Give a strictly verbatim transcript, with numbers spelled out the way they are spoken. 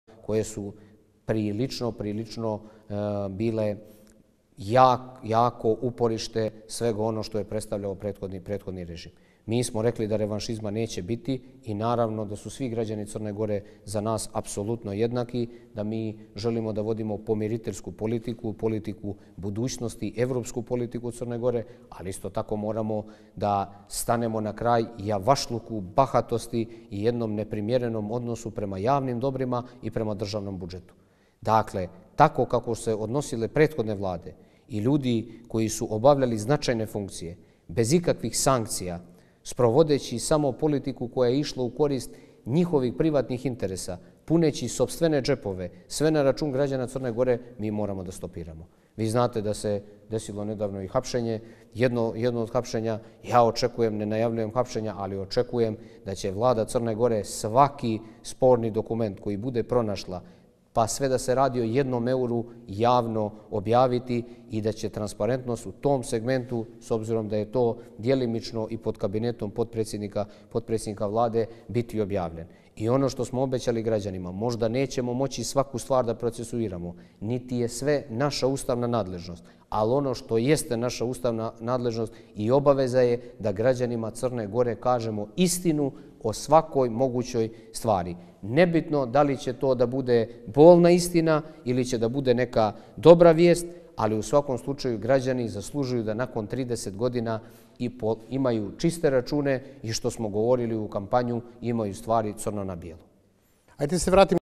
koje su prilično, prilično uh, bile jak, jako uporište svega ono što je predstavljao prethodni, prethodni režim. Mi smo rekli da revanšizma neće biti i naravno da su svi građani Crne Gore za nas apsolutno jednaki, da mi želimo da vodimo pomiriteljsku politiku, politiku budućnosti, evropsku politiku Crne Gore, ali isto tako moramo da stanemo na kraj javašluku, bahatosti i jednom neprimjerenom odnosu prema javnim dobrima i prema državnom budžetu. Dakle, tako kako se odnosile prethodne vlade i ljudi koji su obavljali značajne funkcije, bez ikakvih sankcija, sprovodeći samo politiku koja je išla u korist njihovih privatnih interesa, puneći sopstvene džepove, sve na račun građana Crne Gore, mi moramo da stopiramo. Vi znate da se desilo nedavno i hapšenje. Jedno, jedno od hapšenja, ja očekujem, ne najavljujem hapšenja, ali očekujem da će vlada Crne Gore svaki sporni dokument koji bude pronašla, pa sve da se radi o jednom euru, javno objaviti i da će transparentnost u tom segmentu, s obzirom da je to djelimično i pod kabinetom potpredsjednika, potpredsjednika vlade, biti objavljen. I ono što smo obećali građanima, možda nećemo moći svaku stvar da procesuiramo, niti je sve naša ustavna nadležnost, ali ono što jeste naša ustavna nadležnost i obaveza je da građanima Crne Gore kažemo istinu o svakoj mogućoj stvari. Nebitno da li će to da bude bolna istina ili će da bude neka dobra vijest, ali u svakom slučaju građani zaslužuju da nakon trideset godina i imaju čiste račune i što smo govorili u kampanju, imaju stvari crno na bijelo. Ajde se vratimo